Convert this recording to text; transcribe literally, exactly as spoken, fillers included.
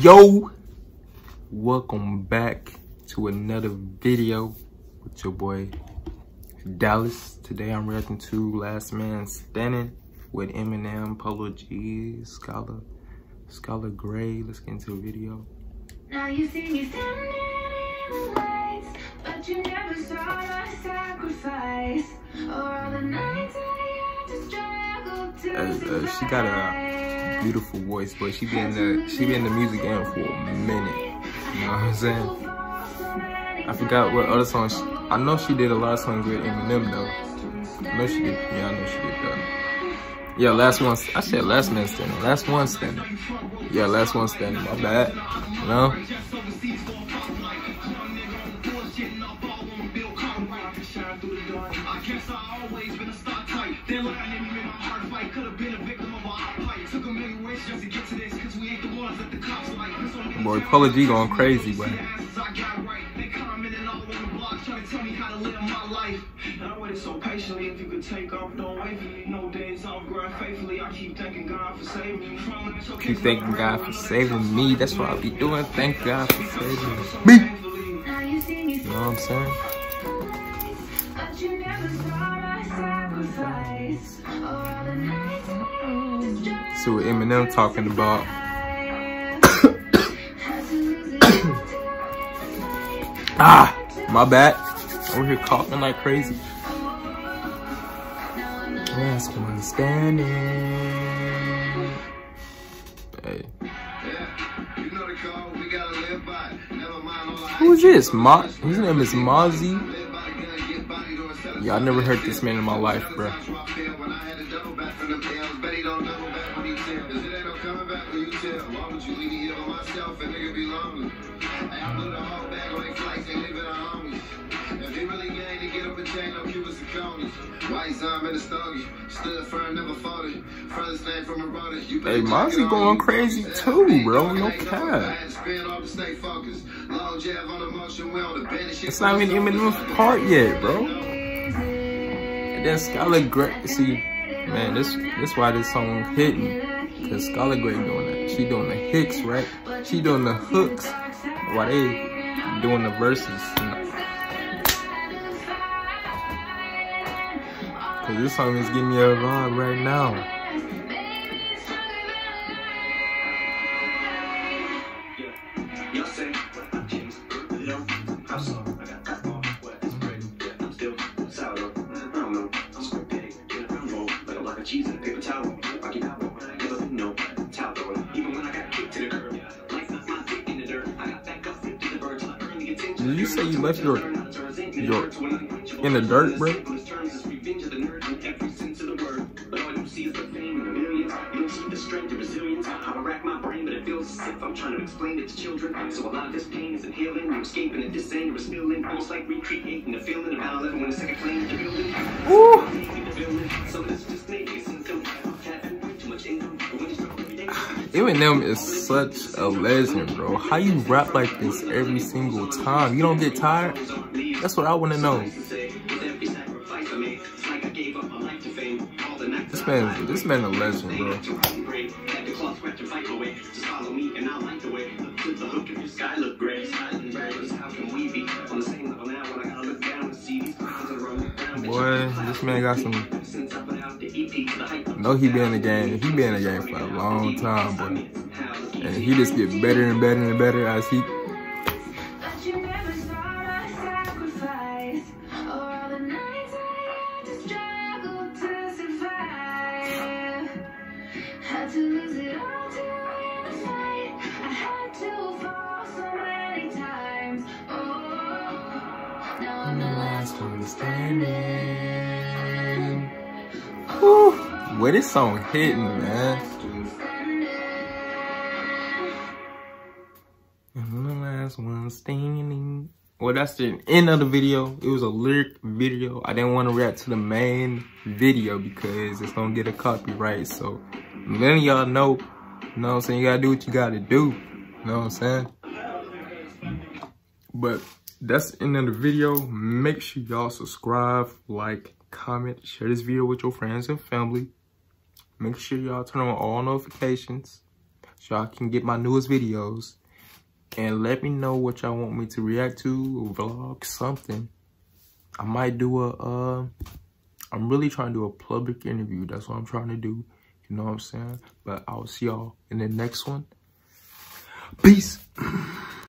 Yo, welcome back to another video with your boy Dallas. Today I'm reacting to Last Man Standing with Eminem, Polo G, Scholar, Scholar Gray. Let's get into the video. Now you see me standing in the lights, but you never saw my sacrifice. Or all the nights I had to struggle to Uh, uh, she got a beautiful voice, but she been in the she been in the music game for a minute. You know what I'm saying? I forgot what other songs. She, I know she did a lot of songs with Eminem though. I know she did. Yeah, I know she did that. Yeah, last one. I said last man standing. Last one standing. Yeah, last one standing. My bad. You know. Boy, Polo G going crazy, boy. So patiently, if you could take off, don't wait for me. No days off, grind faithfully. I keep thanking God for saving me. Keep thanking God for saving me. That's what I'll be doing. Thank God for saving me. You know what I'm saying? See what Eminem talking about. Ah, my bad. Over here coughing like crazy. Last one standing. Hey. Who is this? Ma His name is Mozzie. Yeah, I never heard this man in my life, bro. Hey, Mozzie going crazy too, bro. No cap. It's not even Eminem's part yet, bro. And then Scholar Gray, see, man, this this why this song hitting. Cause Scholar Gray doing it. She doing the hicks, right? She doing the hooks. While they doing the verses. You know? Cause this song is giving me a vibe right now. Did you say you left your your in the dirt, bro? I'm trying to explain it to children, so a lot of this pain isn't healing. You're escaping it, this anger is feeling almost like recreating the feeling of about eleven when the second plane the building. Eminem is such a legend, bro. How you rap like this every single time? You don't get tired? That's what I want to know. This man, this man a legend, bro. Boy, this man got some. No, he been in the game. He been in the game for a long time, boy. And he just get better and better and better as he. Whew. Boy, this song hitting, man. And the last one standing. Well, that's the end of the video. It was a lyric video. I didn't want to react to the main video because it's gonna get a copyright. So many of y'all know, you know what I'm saying? You gotta do what you gotta do. You know what I'm saying? But that's the end of the video. Make sure y'all subscribe, like, comment, share this video with your friends and family. Make sure y'all turn on all notifications. so I can get my newest videos. And let me know what y'all want me to react to, or vlog, something. I might do a, uh, I'm really trying to do a public interview. That's what I'm trying to do. You know what I'm saying? But I'll see y'all in the next one. Peace.